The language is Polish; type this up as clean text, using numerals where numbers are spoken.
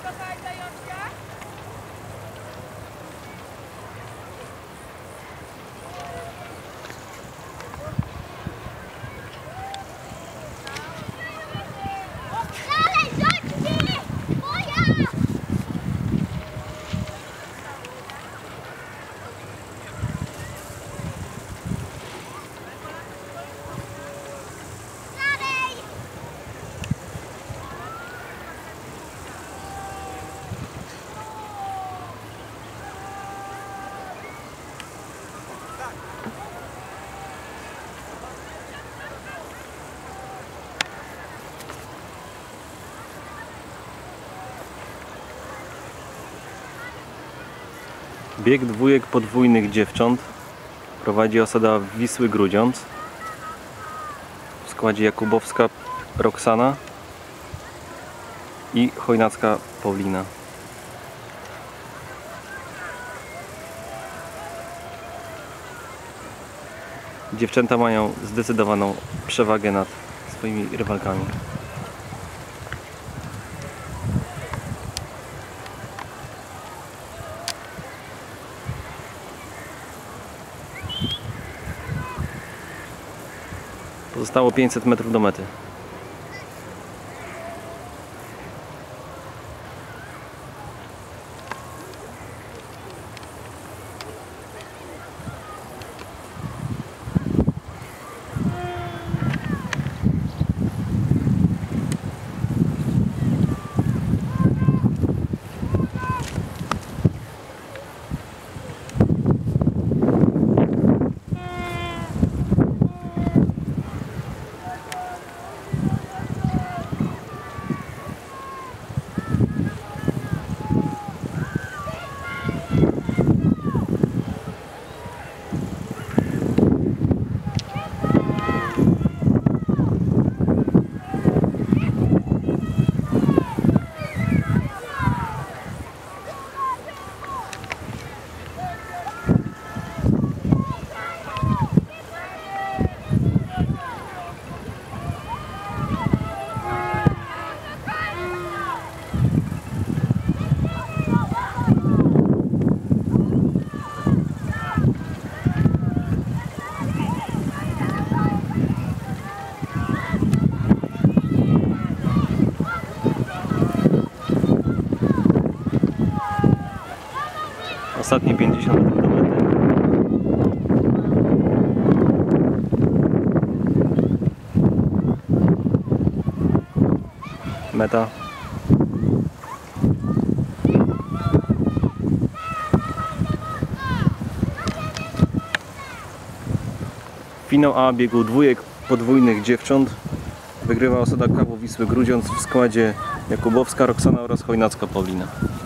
Bieg dwójek podwójnych dziewcząt prowadzi osada Wisły Grudziądz w składzie Jakubowska Roxana i Chojnacka Paulina. Dziewczęta mają zdecydowaną przewagę nad swoimi rywalkami. Pozostało 500 metrów do mety. Ostatnie 50 metrów do mety. Meta. Finał A biegu dwójek podwójnych dziewcząt wygrywa osada KW Wisły Grudziądz w składzie Jakubowska Roxana oraz Chojnacka Paulina.